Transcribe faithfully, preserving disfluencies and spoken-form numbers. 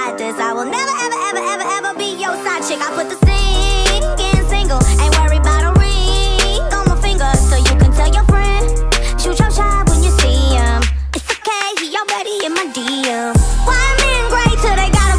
got this. I will never, ever, ever, ever, ever be your side chick. I put the